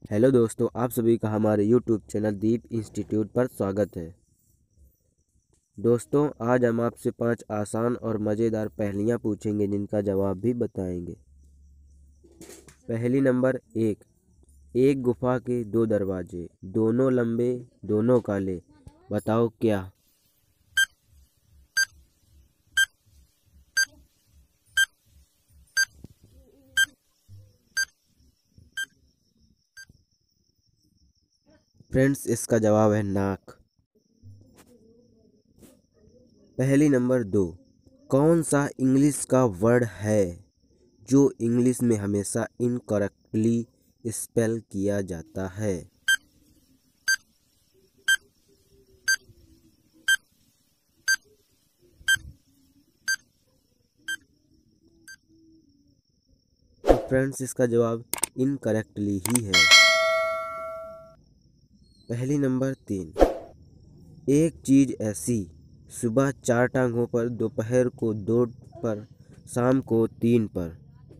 Hello दोस्तों, आप सभी का हमारे यूट्यूब चैनल दीप इंस्टीट्यूट पर स्वागत है। दोस्तों, आज हम आपसे 5 आसान और मज़ेदार पहेलियाँ पूछेंगे जिनका जवाब भी बताएंगे। पहेली नंबर 1। एक गुफा के 2 दरवाजे, दोनों लंबे दोनों काले, बताओ क्या। फ्रेंड्स, इसका जवाब है नाक। पहेली नंबर 2। कौन सा इंग्लिश का वर्ड है जो इंग्लिश में हमेशा इनकरेक्टली स्पेल किया जाता है। तो फ्रेंड्स, इसका जवाब इनकरेक्टली ही है। पहेली नंबर 3। एक चीज ऐसी, सुबह 4 टांगों पर, दोपहर को 2 पर, शाम को 3 पर।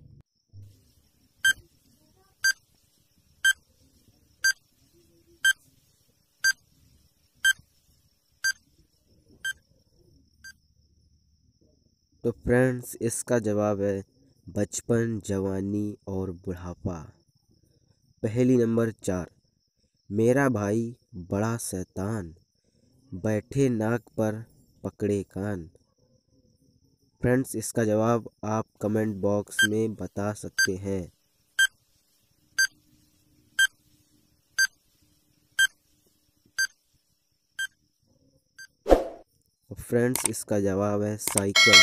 तो फ्रेंड्स, इसका जवाब है बचपन, जवानी और बुढ़ापा। पहेली नंबर 4। मेरा भाई बड़ा शैतान, बैठे नाक पर पकड़े कान। फ्रेंड्स, इसका जवाब आप कमेंट बॉक्स में बता सकते हैं। फ्रेंड्स, इसका जवाब है साइकिल।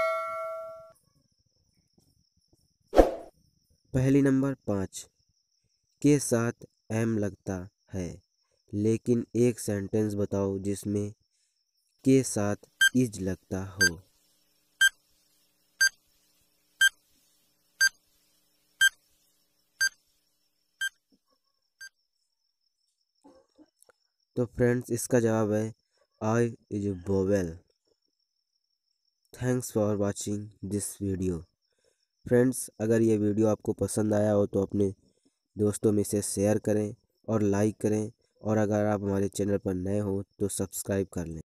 पहेली नंबर 5। के साथ एम लगता है, लेकिन एक सेंटेंस बताओ जिसमें के साथ इज लगता हो। तो फ्रेंड्स, इसका जवाब है I is vowel. Thanks for watching this video. Friends, अगर ये वीडियो आपको पसंद आया हो तो अपने दोस्तों में से शेयर करें और लाइक करें, और अगर आप हमारे चैनल पर नए हो तो सब्सक्राइब कर लें।